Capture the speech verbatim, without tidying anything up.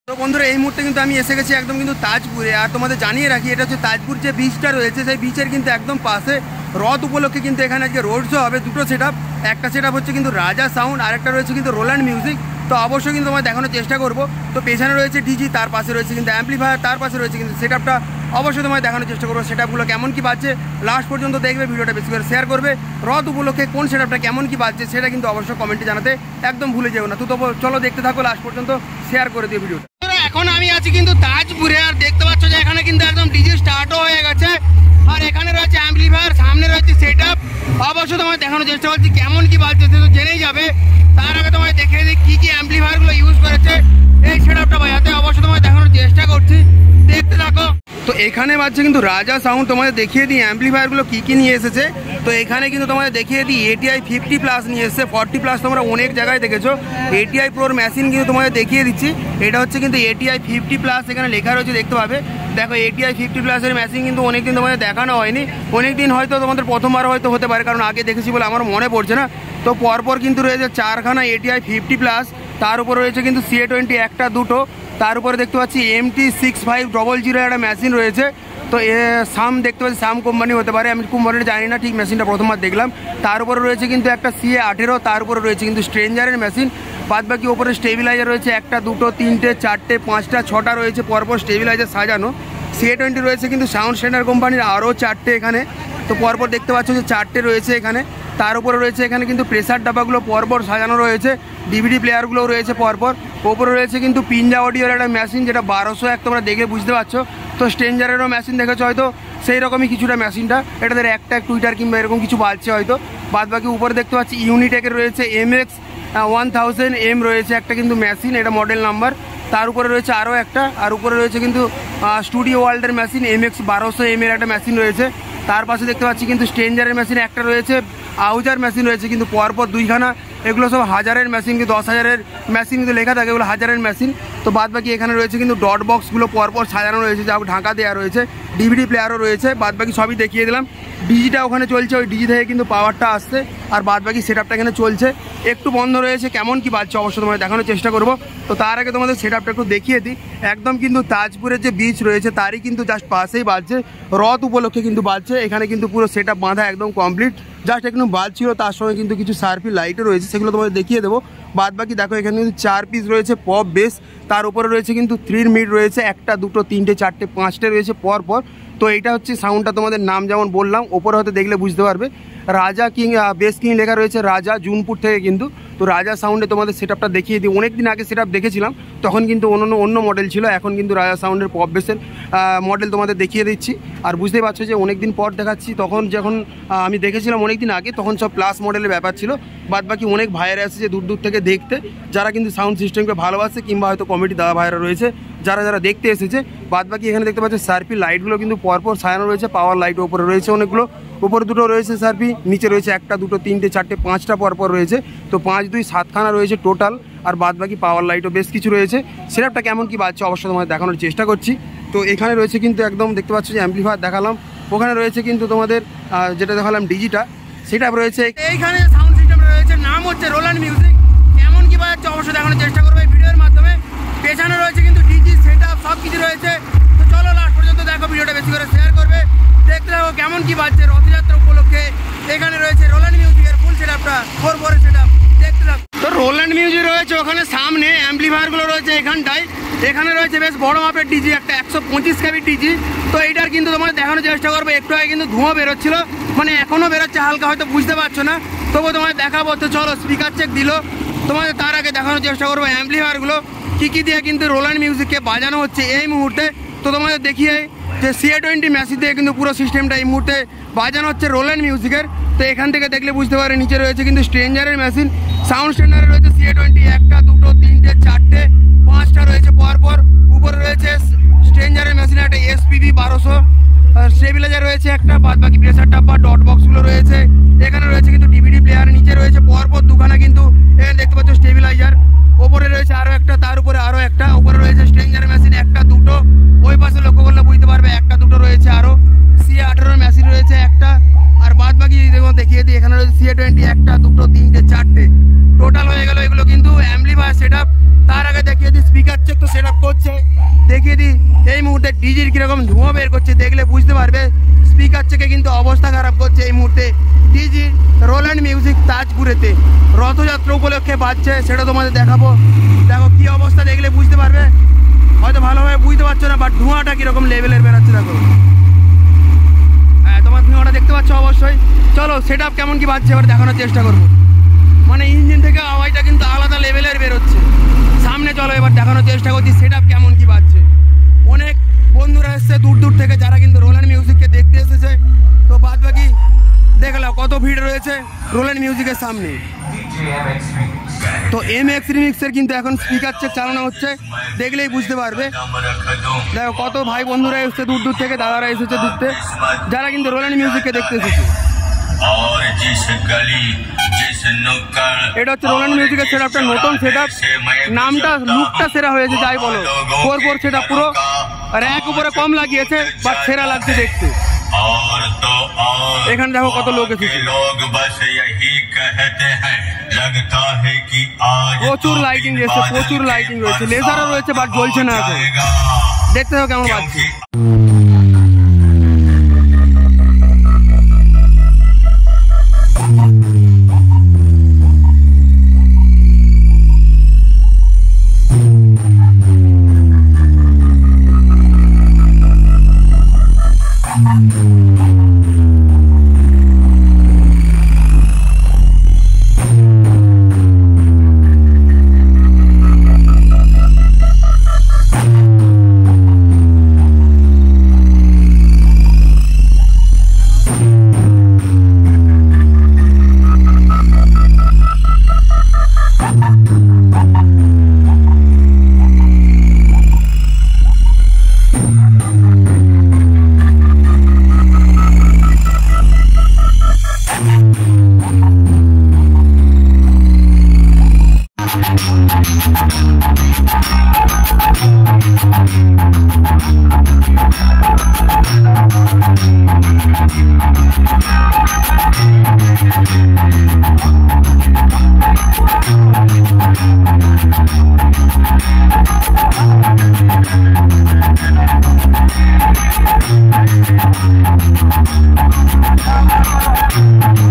তো বন্ধুরা এই মুহূর্তে কিন্তু আমি এসে গেছি একদম কিন্তু তাজপুরে। আর তোমাদের জানিয়ে রাখি, এটা হচ্ছে তাজপুর যে বিচটা রয়েছে সেই বিচের কিন্তু একদম পাশে রথ উপলক্ষে কিন্তু এখানে আজকে রোড শো হবে। দুটো সেট আপ, একটা সেট আপ হচ্ছে কিন্তু রাজা সাউন্ড, আর একটা রয়েছে কিন্তু রোল্যান্ড মিউজিক। তো অবশ্যই কিন্তু তোমায় দেখানোর চেষ্টা করবো। তো পেছনে রয়েছে ডিজি, তার পাশে রয়েছে কিন্তু অ্যাম্পলিফায়ার, তার পাশে রয়েছে কিন্তু সেট আপটা। অবশ্যই তোমায় দেখানোর চেষ্টা করবো সেট আপগুলো কেমন কী বাজছে। লাস্ট পর্যন্ত দেখবে, ভিডিওটা বেশি করে শেয়ার করবে। রথ উপলক্ষে কোন সেট আপটা কেমন কী বাজছে সেটা কিন্তু অবশ্যই কমেন্টে জানাতে একদম ভুলে যেও না। তো তবু চলো দেখতে থাকো, লাস্ট পর্যন্ত শেয়ার করে দিও ভিডিওটা। এখন আমি আছি কিন্তু তাজপুরে, আর দেখতে পাচ্ছ যে এখানে কিন্তু একদম ডিজি স্টার্টও হয়ে গেছে। আর এখানে রয়েছে অ্যাম্পলিফায়ার, সামনে রয়েছে সেট আপ। অবশ্যই তোমায় দেখানোর চেষ্টা করছি কেমন কী বাজছে, সে তো জেনেই যাবে। তার আগে তোমায় দেখে দিই কী কী অ্যাম্পলিফায়ারগুলো ইউজ করেছে এই সেট আপটা বাজাতে। অবশ্যই তোমায় দেখানোর চেষ্টা করছি, দেখতে থাকো। তো এখানে বাজছে কিন্তু রাজা সাউন্ড। তোমাদের দেখিয়ে দিই অ্যাম্পলিফায়ারগুলো কী কী নিয়ে এসেছে। তো এখানে কিন্তু তোমাদের দেখিয়ে দিই এটিআই ফিফটি প্লাস নিয়ে এসেছে। ফর্টি প্লাস তোমরা অনেক জায়গায় দেখেছো। এটিআই প্রোর মেশিন কিন্তু তোমাদের দেখিয়ে দিচ্ছি। এটা হচ্ছে কিন্তু এটিআই ফিফটি প্লাস, এখানে লেখা রয়েছে দেখতে পাবে। দেখো এটিআই ফিফটি প্লাসের মেশিন কিন্তু অনেকদিন তোমাদের দেখানো হয়নি। অনেকদিন হয়তো তোমাদের প্রথমবার হয়তো হতে পারে, কারণ আগে দেখেছি বলে আমার মনে পড়ছে না। তো পরপর কিন্তু রয়েছে চারখানা এটিআই ফিফটি প্লাস, তার উপরে রয়েছে কিন্তু সিএ টোয়েন্টি একটা দুটো, তার উপরে দেখতে পাচ্ছি MT six five double zero একটা মেশিন রয়েছে। তো এ সাম দেখতে পাচ্ছি, সাম কোম্পানি হতে পারে, আমি কোম্পানিটা জানি না ঠিক, মেশিনটা প্রথমবার দেখলাম। তার উপরে রয়েছে কিন্তু একটা সিএ আঠেরো, তার উপরে রয়েছে কিন্তু স্ট্রেঞ্জারের মেশিন। বাদ বাকি ওপরে স্টেবিলাইজার রয়েছে একটা দুটো তিনটে চারটে পাঁচটা ছটা রয়েছে পরপর স্টেবিলাইজার সাজানো। সিএ টোয়েন্টি রয়েছে কিন্তু সাউন্ড স্ট্যান্ডার্ড কোম্পানির আরও চারটে এখানে। তো পরপর দেখতে পাচ্ছ যে চারটে রয়েছে এখানে। তার উপরে রয়েছে এখানে কিন্তু প্রেসার ডাব্বাগুলো পরপর সাজানো রয়েছে, ডিভিডি প্লেয়ারগুলোও রয়েছে পরপর। ওপরে রয়েছে কিন্তু পিঞ্জা অডিওর একটা মেশিন, যেটা বারোশো এক, তোমরা দেখে বুঝতে পারছো। তো স্ট্রেঞ্জারেরও মেশিন দেখেছো হয়তো, সেই রকমই কিছুটা মেশিনটা। এটাদের একটা টুইটার কিংবা এরকম কিছু বাজছে হয়তো। বাদ বাকি উপরে দেখতে পাচ্ছি ইউনিটেকের রয়েছে M X one thousand M রয়েছে একটা কিন্তু মেশিন, এটা মডেল নাম্বার। তার উপরে রয়েছে আরও একটা, আর উপরে রয়েছে কিন্তু স্টুডিও ওয়ার্ল্ডের মেশিন এম এক্স বারোশো এম এর একটা মেশিন রয়েছে। তার পাশে দেখতে পাচ্ছি কিন্তু স্ট্রেঞ্জারের মেশিন একটা রয়েছে, আউজার মেশিন রয়েছে কিন্তু পরপর দুইখানা। এগুলো সব হাজারের মেশিন, কিন্তু দশ হাজারের মেশিন কিন্তু লেখা থাকে, এগুলো হাজারের মেশিন। তো বাদ বাকি এখানে রয়েছে কিন্তু ডট বক্সগুলো পরপর সাজানো রয়েছে, যা ঢাকা দেওয়া রয়েছে, ডিভিডি প্লেয়ারও রয়েছে। বাদ বাকি সবই দেখিয়ে দিলাম। ডিজিটা ওখানে চলছে, ওই ডিজি থেকে কিন্তু পাওয়ারটা আসছে। আর বাদ বাকি সেট আপটা এখানে চলছে, একটু বন্ধ রয়েছে। কেমন কি বাজছে অবশ্যই তোমাদের দেখানোর চেষ্টা করবো। তো তার আগে তোমাদের সেট আপটা একটু দেখিয়ে দিই। একদম কিন্তু তাজপুরের যে বিচ রয়েছে তারই কিন্তু জাস্ট পাশেই বাজছে, রথ উপলক্ষে কিন্তু বাজছে। এখানে কিন্তু পুরো সেট আপ বাঁধা একদম কমপ্লিট, জাস্ট একটু বাজছিল। তার সঙ্গে কিন্তু কিছু সার্ফি লাইটও রয়েছে, সেগুলো তোমাদের দেখিয়ে দেবো। বাদ বাকি দেখো এখানে কিন্তু চার পিস রয়েছে পপ বেস, তার উপরে রয়েছে কিন্তু থ্রির মিড রয়েছে একটা দুটো তিনটে চারটে পাঁচটে রয়েছে পরপর। তো এইটা হচ্ছে সাউন্ডটা, তোমাদের নাম যেমন বললাম ওপরে হয়তো দেখলে বুঝতে পারবে। রাজা কিং বেস কিং লেখা রয়েছে, রাজা জুনপুর থেকে কিন্তু। তো রাজা সাউন্ডে তোমাদের সেট আপটা দেখিয়ে দিই। অনেক দিন আগে সেট আপ দেখেছিলাম, তখন কিন্তু অন্য অন্য মডেল ছিল। এখন কিন্তু রাজা সাউন্ডের পপ বেসের মডেল তোমাদের দেখিয়ে দিচ্ছি। আর বুঝতেই পারছো যে অনেক দিন পর দেখাচ্ছি। তখন যখন আমি দেখেছিলাম অনেক দিন আগে, তখন সব প্লাস মডেলের ব্যাপার ছিল। বাদ বাকি অনেক ভাইয়েরা এসেছে দূর দূর থেকে দেখতে, যারা কিন্তু সাউন্ড সিস্টেমকে ভালোবাসে, কিংবা হয়তো কমিটি দাদা ভাইয়েরা রয়েছে যারা যারা দেখতে এসেছে। বাদ বাকি এখানে দেখতে পাচ্ছি সার্ফি লাইটগুলো কিন্তু পরপর সাজানো রয়েছে, পাওয়ার লাইট ওপরে রয়েছে অনেকগুলো, উপরে দুটো রয়েছে সার্ফি, নিচে রয়েছে একটা দুটো তিনটে চারটে পাঁচটা পরপর রয়েছে। তো পাঁচ দুই সাতখানা রয়েছে টোটাল। আর বাদ বাকি পাওয়ার লাইটও বেশ কিছু রয়েছে। সেটআপটা কেমন কি বাজছে অবশ্যই তোমাদের দেখানোর চেষ্টা করছি। তো এখানে রয়েছে কিন্তু একদম দেখতে পাচ্ছ যে অ্যাম্পলিফায়ার দেখালাম, ওখানে রয়েছে কিন্তু তোমাদের যেটা দেখালাম ডিজিটা, সেটা রয়েছে। এইখানে সাউন্ড সিস্টেম রয়েছে, নাম হচ্ছে রোল্যান্ড মিউজিক। কেমন কি বাজছে অবশ্যই দেখানোর চেষ্টা করবো এই ভিডিওর মাধ্যমে। পেছনে রয়েছে কিন্তু ডিজি সেট আপ সব কিছু রয়েছে। তো চলো লাস্ট পর্যন্ত দেখো, ভিডিওটা বেশি করে শেয়ার করবে, দেখতে থাকো কেমন কি বাজছে রথযাত্রা উপলক্ষে। এখানে রয়েছে রোল্যান্ড মিউজিকের ফুল সেট আপটা, ফোর ফোরের সেট আপ, দেখতে থাকো। তো রোল্যান্ড মিউজিক রয়েছে ওখানে সামনে, অ্যাম্পলিফায়ারগুলো রয়েছে এখানটায়। এখানে রয়েছে বেশ বড় মাপের ডিজি, একটা একশো পঁচিশ কেবি ডিজি। তো এইটার কিন্তু তোমাদের দেখানোর চেষ্টা করবো। একটু আগে কিন্তু ধোঁয়া বেরোচ্ছিল, মানে এখনও বেরোচ্ছে হালকা, হয়তো বুঝতে পারছো না, তবুও তোমাদের দেখাবো। তো চলো স্পিকার চেক দিল তোমাদের, তার আগে দেখানোর চেষ্টা করবো অ্যাম্পলিফায়ারগুলো কী কী দিয়ে কিন্তু রোল্যান্ড মিউজিককে বাজানো হচ্ছে এই মুহূর্তে। তো তোমাদের দেখিয়ে যে সিএ টোয়েন্টি মেশিন দিয়ে কিন্তু পুরো সিস্টেমটা এই মুহূর্তে বাজানো হচ্ছে রোল্যান্ড মিউজিকের। তো এখান থেকে দেখলে বুঝতে পারে, নিচে রয়েছে কিন্তু স্ট্রেঞ্জারের মেশিন, সাউন্ড স্ট্যান্ডার্ডে রয়েছে সিএ টোয়েন্টি একটা দুটো তিনটে চারটে পাঁচটা রয়েছে পরপর। উপরে রয়েছে স্ট্রেঞ্জারের মেশিন একটা এসপিবি বারোশো, স্টেবিলাইজার রয়েছে একটা। বাদ বাকি প্রেসার ডাব্বা ডট বক্সগুলো রয়েছে। এখানে রয়েছে কিন্তু ডিভিডি প্লেয়ার, নিচে রয়েছে পরপর দুখানা কিন্তু এখানে দেখতে পাচ্ছ স্টেবিলাইজার। ওপরে রয়েছে আরও একটা, তার উপরে আরও একটা। উপরে রয়েছে স্ট্রেঞ্জারের মেশিন একটা দুটো, ওই পাশে লক্ষ্য করলে বুঝতে পারবে একটা দুটো রয়েছে আরও। সিএ আঠেরোর মেশিন রয়েছে একটা। আর বাদ বাকি দেখুন দেখিয়ে দিই, এখানে রয়েছে সিএ টোয়েন্টি একটা দুটো তিনটে চারটে, টোটাল হয়ে গেল এগুলো কিন্তু অ্যাম্পলিফায়ার সেট আপ। তার আগে দেখিয়ে দিই স্পিকার চেক তো সেট আপ করছে দেখিয়ে দিই এই মুহূর্তে ডিজির কিরকম ধোঁয়া বের করছে, দেখলে বুঝতে পারবে। স্পিকার থেকে কিন্তু অবস্থা খারাপ করছে এই মুহূর্তে ডিজি রোল্যান্ড মিউজিক তাজপুরেতে রথযাত্রা উপলক্ষে বাজছে, সেটা তোমাদের দেখাবো। দেখো কি অবস্থা, দেখলে বুঝতে পারবে। হয়তো ভালোভাবে বুঝতে পারছো না, বাট ধোঁয়াটা কিরকম লেভেলের বেরোচ্ছে দেখো। হ্যাঁ, তোমার ধোঁয়াটা দেখতে পাচ্ছ অবশ্যই। চলো সেট আপ কেমন কি বাজছে এবার দেখানোর চেষ্টা করবো। মানে ইঞ্জিন থেকে আওয়াজটা কিন্তু আলাদা লেভেলের বেরোচ্ছে। সামনে চলো এবার দেখানোর চেষ্টা করছি সেট আপ কেমন কি বাজছে। অনেক বন্ধুরা এসছে দূর দূর থেকে, যারা কিন্তু রোল্যান্ড মিউজিককে দেখতে এসেছে। তো বাদ বাকি দেখলাম কত ভিড় রয়েছে রোল্যান্ড মিউজিকের সামনে। তো এম এক্স রিমিক্সের কিন্তু এখন স্পিকার চেক চালানো হচ্ছে, দেখলেই বুঝতে পারবে। দেখো কত ভাই বন্ধুরা এসছে দূর দূর থেকে, দাদারা এসেছে দূর থেকে, যারা কিন্তু রোল্যান্ড মিউজিককে দেখতে এসেছে। এটা হচ্ছে রোল্যান্ড মিউজিকের সেট আপটা, নতুন সেট আপ। নামটা লুকটা সেরা হয়েছে যাই বলো। ফোর ফোর সেট আপ পুরো র্যাক উপরে কম লাগিয়েছে, বাট সেরা লাগছে দেখতে। এখানে দেখো কত লোক এসেছে, প্রচুর লাইটিং রয়েছে, প্রচুর লাইটিং রয়েছে, লেজারও রয়েছে, বাট জ্বলছে না এখন। দেখতে হবে কেমন বাজছে। We'll be right back.